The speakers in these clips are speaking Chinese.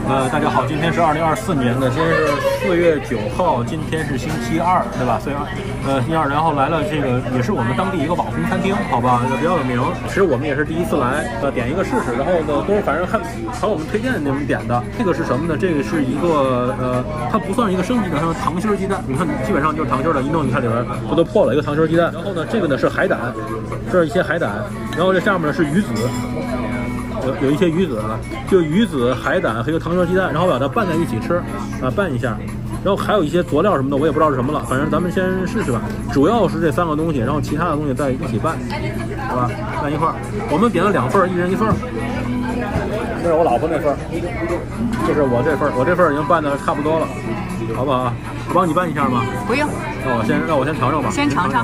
大家好，今天是2024年的，今天是4月9号，今天是星期二，对吧？4月2，星期二，然后来了这个也是我们当地一个网红餐厅，好吧，比较有名。其实我们也是第一次来，点一个试试，然后呢都是反正看朋友们推荐那种点的。这个是什么呢？这个是一个它不算一个升级的，它是糖心鸡蛋。你看，基本上就是糖心的，一弄你看里边这都破了一个糖心鸡蛋。然后呢，这个呢是海胆，这是一些海胆，然后这下面呢是鱼子。有一些鱼子，就鱼子、海胆和一个糖心鸡蛋，然后把它拌在一起吃，拌一下，然后还有一些佐料什么的，我也不知道是什么了，反正咱们先试试吧。主要是这3个东西，然后其他的东西再一起拌，好吧？拌一块儿。我们点了2份，1人1份。这是我老婆那份，这是我这份，我这份已经拌的差不多了，好不好？我帮你拌一下吗？ 不用。 让我先尝尝吧。 先尝尝。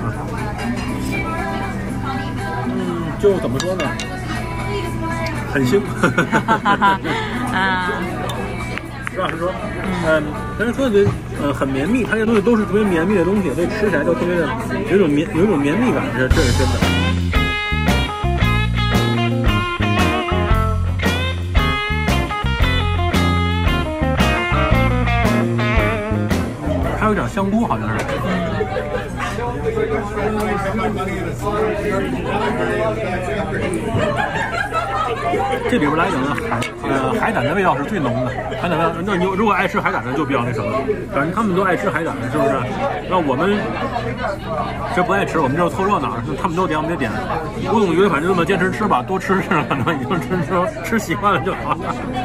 就怎么说呢？很腥，实话实说，但是说的很绵密，它这些东西都是特别绵密的东西，所以吃起来就特别的有一种绵密感，这是真的。还有点香菇，好像是。这里边来讲呢，海胆的味道是最浓的，海胆味道。那你如果爱吃海胆的就比较那什么，反正他们都爱吃海胆，是不是？那我们这不爱吃，我们就凑热闹，他们都点我们就点。乌龙鱼反正这么坚持吃吧，多吃吃，反正已经吃习惯了就好了。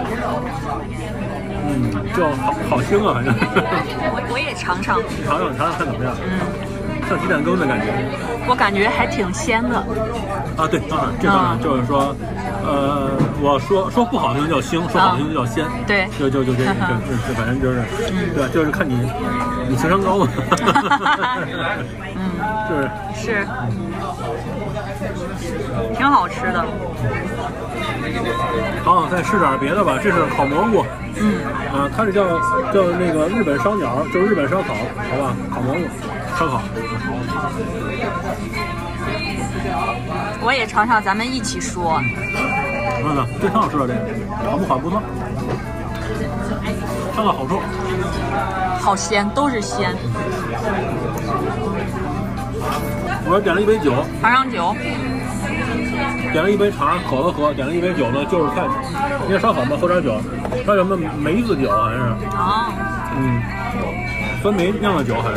就好腥啊，反正。 我也尝尝。 尝尝看怎么样？像鸡蛋羹的感觉。 我感觉还挺鲜的。 啊，对，当然，这当然就是说，我说不好听叫腥，说好听叫鲜。 对， 就反正就是，对吧？就是看你情商高嘛。 是，挺好吃的。 好，再试点别的吧。这是烤蘑菇。它是叫那个日本烧鸟，就是日本烧烤，好吧？烤蘑菇，烧烤。 我也尝尝，咱们一起说。 这挺好吃的，这个好不好？不错，看看好处。 好鲜，都是鲜。 我点了一杯酒， 尝尝酒。 点了一杯茶，渴了喝；点了一杯酒呢，就是看，因为烧烤嘛，喝点酒。叫什么梅子酒还是？酸梅酿的酒还是？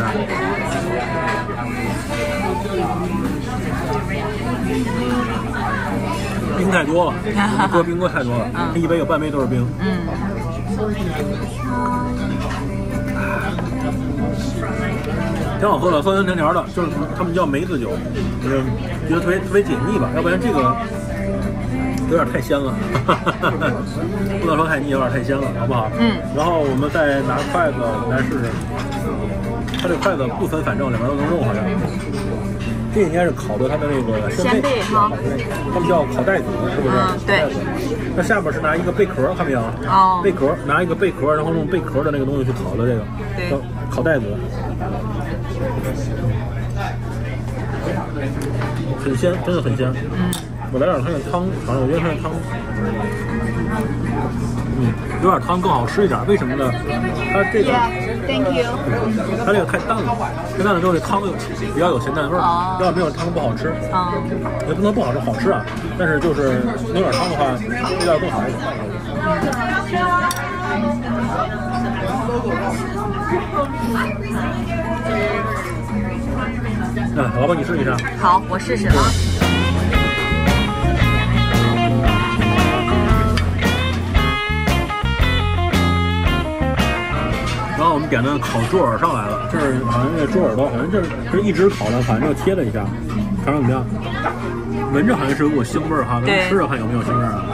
冰太多了，搁冰搁太多了，一杯有半杯都是冰。挺好喝的，酸酸甜甜的，就是他们叫梅子酒，觉得特别解腻吧，要不然这个有点太鲜了，不能说太腻，有点太鲜了，好不好？然后我们再拿筷子来试试，它这筷子不分反正，两边都能用，好像。这应该是烤的它的那个鲜贝哈， 他们叫烤带子，是不是？ 对。 那下边是拿一个贝壳，看没有？贝壳，拿一个贝壳，然后用贝壳的那个东西去烤的这个，叫烤带子。很鲜，真的很鲜。我来点它的汤，尝尝，我觉得它的汤，有点汤更好吃一点。为什么呢？它这个。 Thank you。 它这个太淡了，太淡了之后这汤比较有咸淡味儿，要没有汤不好吃。也不能不好吃，好吃啊，但是就是有点汤的话，味道更好一点。老板你试一下。 好，我试试啊。 然后我们点的烤猪耳上来了，这是好像那猪耳朵，好像这是一直烤的，反正就切了一下，尝尝怎么样？闻着好像是有股腥味儿哈，咱们吃着看有没有腥味儿啊？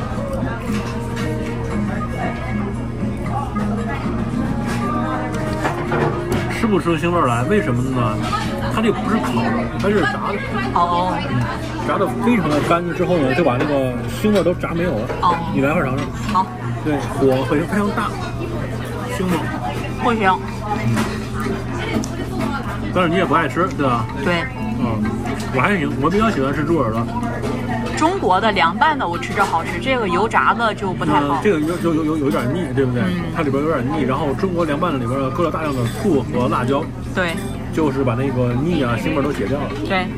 吃不出腥味儿来，为什么呢？它这个不是烤的，它是炸的。炸的非常的干之后呢，就把那个腥味都炸没有了。你来一块尝尝。 好。 对，火非常大，腥吗？ 不行。 但是你也不爱吃，对吧？ 对。 我还行，我比较喜欢吃猪耳朵。 中国的凉拌的我吃着好吃，这个油炸的就不太好。 这个有点腻，对不对？它里边有点腻，然后中国凉拌的里边搁了大量的醋和辣椒， 对， 就是把那个腻啊、腥味都解掉了。 对。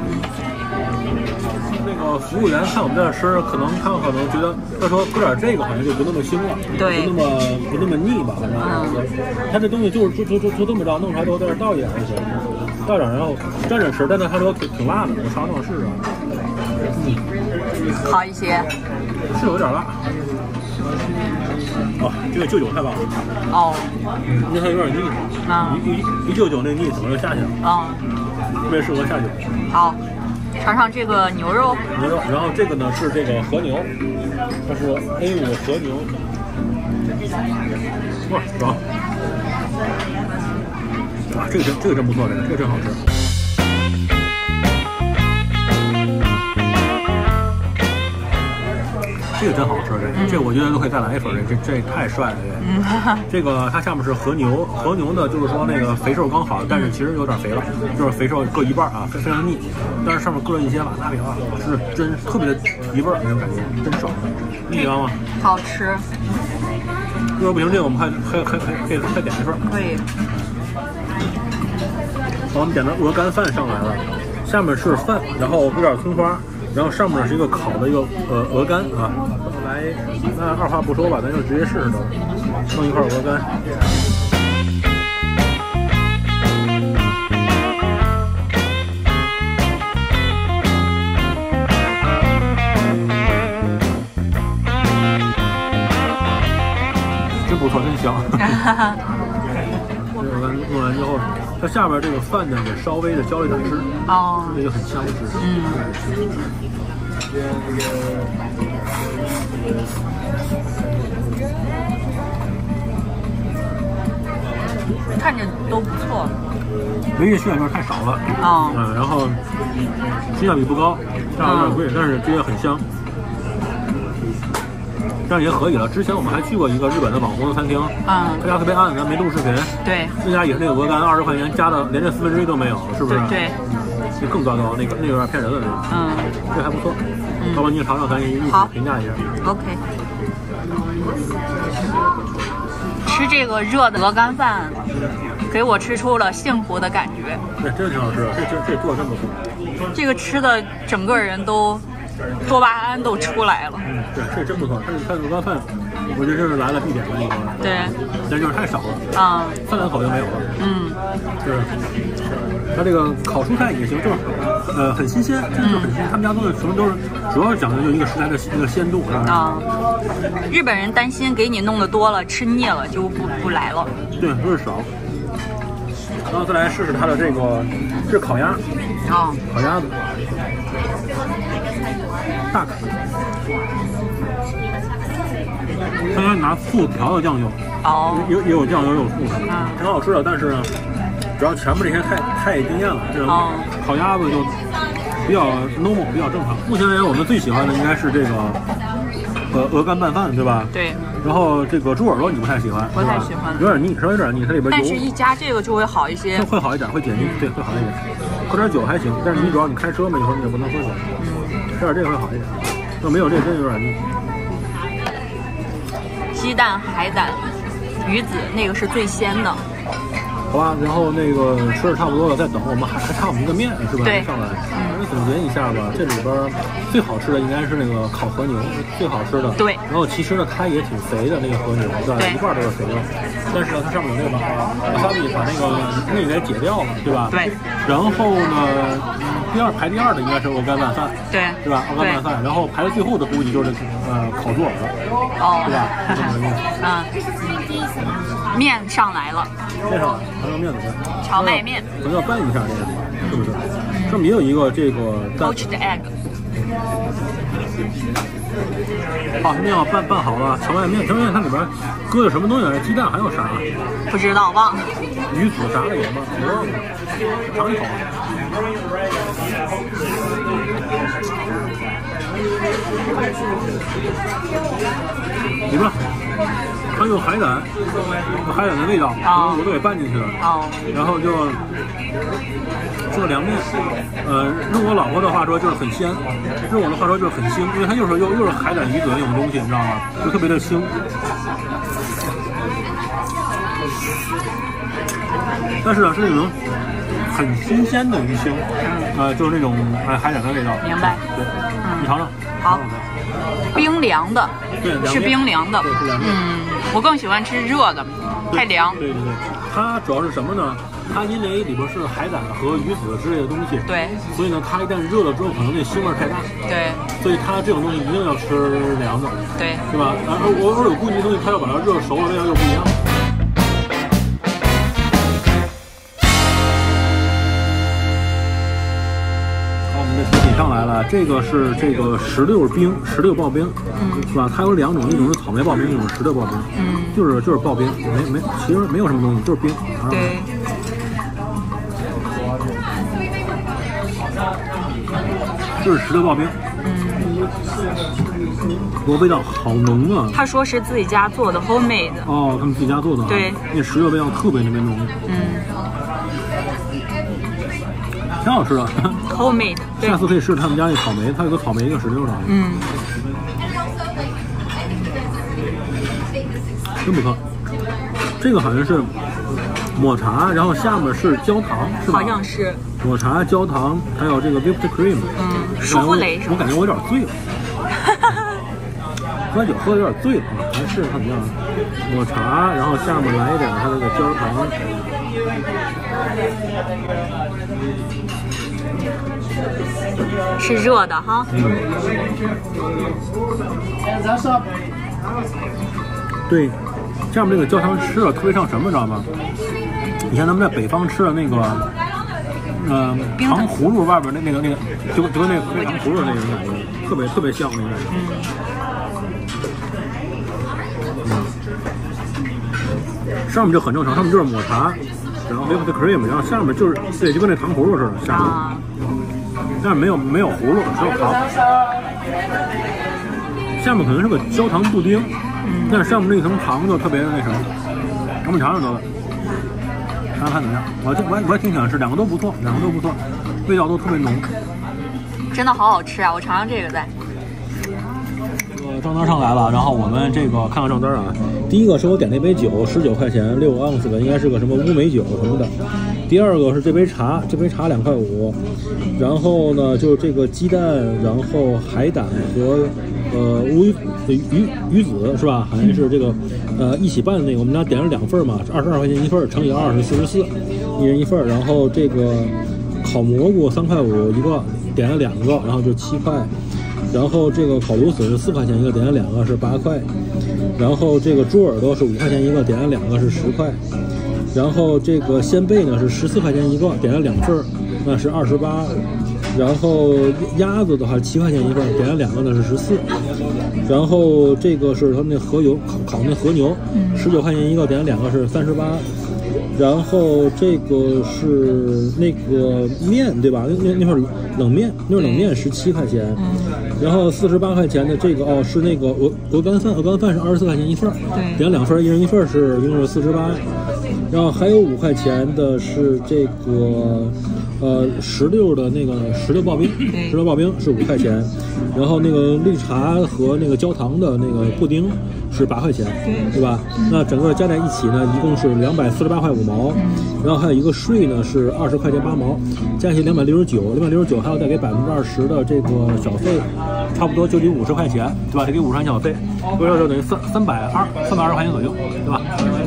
那个服务员看我们在这吃，他可能觉得他说搁点这个好像就不那么腥了， 对， 不那么腻吧，反正。他这东西就这么着，弄出来之后在这倒一点就行，倒点然后蘸着吃，但是他说挺辣的，我尝尝试试。 好一些， 是有点辣。哦，这个舅舅太棒了。 哦， 因为它有点腻，一舅舅那腻怎么就下去了？特别适合下酒。 好。尝尝这个牛肉， 然后这个呢是这个和牛，它是 A5 和牛，哇，爽！啊，这个真不错，这个真好吃。这个真好吃，这我觉得都可以再来一份，这太帅了，这个它下面是和牛呢，就是说那个肥瘦刚好，但是其实有点肥了，就是肥瘦各一半啊，非常腻，但是上面搁了一些瓦萨比啊，是真特别的提味那种感觉，真爽。你喜欢吗？ 好吃。 如果不行，这个我们还可以再点一份。 可以。 我们点的鹅肝饭上来了，下面是饭，然后有点葱花。然后上面是一个烤的一个鹅肝啊，来，那二话不说吧，咱就直接试试得了，弄一块鹅肝。真不错，真香。这鹅肝弄完之后，它下边这个饭呢也稍微的浇了一点汁，这个很香的汁。 看着都不错， 唯一的缺点就是太少了然后性价比不高，价格有点贵，但是这也很香，这样也可以了。之前我们还去过一个日本的网红的餐厅，他家特别暗，咱没录视频。对，那家也是那个鹅肝20块钱，加的连这1/4都没有，是不是？ 对。 这更糟糕，那个有点骗人的那个。这还不错。要不你也尝尝，咱一起评价一下。 OK。吃这个热的鹅肝饭，给我吃出了幸福的感觉。 对，真挺好吃，这做的真不错。 这个吃的整个人都多巴胺都出来了。 对，这真不错。它鹅肝饭，我觉得这是来了必点的一个。对。但就是太少了。3两口就没有了。是。它这个烤蔬菜也行，就是很新鲜，真的是很新鲜。他们家做的什么都是，主要是讲究就一个食材的那个鲜度日本人担心给你弄得多了吃腻了就不来了。 对，都是少。然后再来试试它的这个，这是烤鸭。烤鸭子，大烤。他家拿醋调的酱油。也有酱油，有醋的，挺好吃的。但是呢，主要前面这些太惊艳了，这种烤鸭子就比较 normal， 比较正常。目前而言，我们最喜欢的应该是这个鹅肝拌饭，对吧？对。然后这个猪耳朵你不太喜欢， 不太喜欢， 有点腻，稍微有点腻，它里边油。 但是一加这个就会好一些， 会好一点，会解腻，对，会好一点。喝点酒还行，但是你主要你开车嘛，一会儿你也不能喝酒，吃点这个会好一点。要没有这真有点腻。 鸡蛋、海胆、鱼子那个是最鲜的。 好吧，然后那个吃的差不多了，再等我们还差我们一个面是吧？对，上来。总结一下吧，这里边最好吃的应该是那个烤和牛，最好吃的。对。然后其实呢，它也挺肥的那个和牛，对吧？一半都是肥肉。但是呢，它上面有那个瓦萨比把那个腻给解掉了，对吧？对。然后呢，排第二的应该是鹅肝拌饭，对，是吧？鹅肝拌饭，然后排在最后的估计就是烤猪耳朵，对吧？ 面上来了， 面上来，还有面怎么样？ 荞麦面， 我们要拌一下这个，是不是？这么也有一个这个 poached egg。 好，面要拌好了，荞麦面它里边搁的什么东西？鸡蛋还有啥？ 不知道，忘了。 鱼子啥的有吗？不知道，尝一口。 里边它有海胆，有海胆的味道，我都给拌进去了。然后就做凉面。用我老婆的话说就是很鲜，用我的话说就是很腥，因为它又是海胆鱼子那种东西，你知道吗？就特别的腥。但是呢，是那种很新鲜的鱼腥，就是那种海胆的味道。 明白。 对，你尝尝。 好。冰凉的， 对， 是冰凉的。 对，是凉的。 我更喜欢吃热的，太凉。 对，它主要是什么呢？它因为里边是海胆和鱼子之类的东西， 对， 所以呢，它一旦热了之后，可能那腥味太大。对，所以它这种东西一定要吃凉的。 对， 对吧？我有估计东西，它要把它热熟了，味道又不一样。上来了，这个是这个石榴冰，石榴刨冰，是吧？它有两种，一种是草莓刨冰，一种是石榴刨冰，就是刨冰，其实没有什么东西，就是冰。 对。 就是石榴刨冰，我味道好浓啊！ 他说是自己家做的 homemade。 哦，他们自己家做的。 对， 那石榴味道特别浓。挺好吃的。 homemade。 下次可以试他们家那草莓，它有个草莓一个石榴的。真不错。这个好像是抹茶，然后下面是焦糖，是吧？ 好像是。 抹茶、焦糖，还有这个 whipped cream。 舒芙蕾是吧？ 我感觉我有点醉了。喝完酒喝的有点醉了，来试看怎么样？抹茶，然后下面来一点它这个焦糖。 是热的哈。 对，下面这个焦糖吃了特别像什么，知道吗？以前咱们在北方吃的那个，糖葫芦外边那个，就跟那个糖葫芦那种感觉，特别像那个。上面就很正常，上面就是抹茶，然后 whipped cream， 然后下面就是对，就跟那糖葫芦似的，下面。但是没有葫芦，只有糖。下面可能是个焦糖布丁，但是上面那一层糖就特别的那什么。我们尝尝得了，尝尝看怎么样？我也挺喜欢吃，两个都不错，味道都特别浓。 真的好好吃啊！我尝尝这个再。 账单上来了，然后我们这个看看账单啊。第一个是我点那杯酒，19块钱，6盎司的，应该是个什么乌梅酒什么的。第二个是这杯茶2块5，然后呢就是这个鸡蛋，然后海胆和鱼子是吧？好像是这个一起拌的那个，我们俩点了2份嘛，是22块钱一份，乘以2是44，一人一份。然后这个烤蘑菇3块5一个，点了2个，然后就7块。然后这个烤芦笋是4块钱一个，点了2个是8块。然后这个猪耳朵是5块钱一个，点了2个是10块。然后这个鲜贝呢是14块钱一个，点了2份，那是28。然后鸭子的话7块钱一份，点了2个呢是14。然后这个是他们那和牛烤那和牛，19块钱一个，点了2个是38。然后这个是那个面对吧？那会儿冷面，那会儿冷面17块钱。然后48块钱的这个是那个鹅肝饭是24块钱一份，点了2份，一人一份是一共是48。然后还有5块钱的是这个石榴的那个石榴刨冰是5块钱。然后那个绿茶和那个焦糖的那个布丁是8块钱，对吧？那整个加在一起呢，一共是248块5毛。然后还有一个税呢是20块钱8毛，加起来269，还要再给20%的这个小费，差不多就得50块钱，对吧？得给50块钱小费，不是就等于320块钱左右，对吧？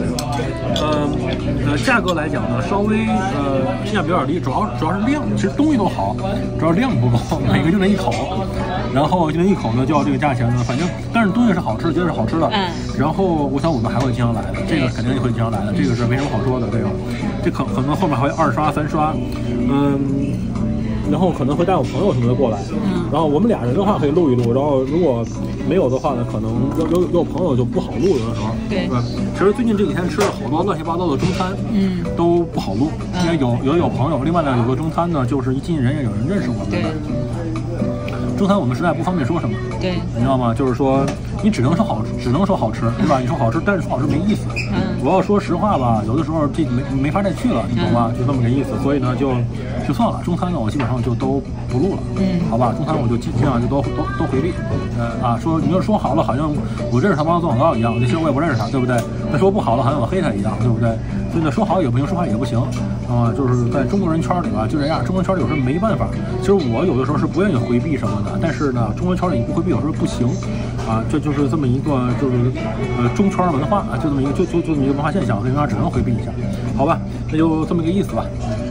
价格来讲呢，稍微性价比有点低，主要是量，其实东西都好，主要量不够，每个就那一口，然后就那一口呢就要这个价钱呢，反正但是东西是好吃，绝对是好吃的。然后我想我们还会经常来的，这个肯定会经常来的，这个是没什么好说的，这可能后面还会2刷3刷，然后可能会带我朋友什么的过来，然后我们俩人的话可以录一录，然后如果没有的话呢，可能有朋友就不好录，有的时候，对吧？其实最近这几天吃了好多乱七八糟的中餐，都不好录，因为有朋友，另外呢有个中餐呢，就是一进人也有人认识我们的。 中餐我们实在不方便说什么， 对， 你知道吗？就是说你只能说好吃，对吧？你说好吃，但是说好吃没意思。我要说实话吧，有的时候这没法再去了，你懂吗？就这么个意思。所以呢，就算了。中餐呢，我基本上就都不录了，好吧？中餐我就尽量就都回避。说你要说好了，好像我认识他帮他做广告一样，其实我也不认识他，对不对？那说不好了，好像我黑他一样，对不对？所以呢，说好也不行，说坏也不行，就是在中国人圈里吧，就这样。中国圈里有时候没办法。其实我有的时候是不愿意回避什么的，但是呢，中国圈里不回避有时候不行，这就是这么一个就是中圈文化就这么一个就这么一个文化现象，所以只能回避一下，好吧？那就这么一个意思吧。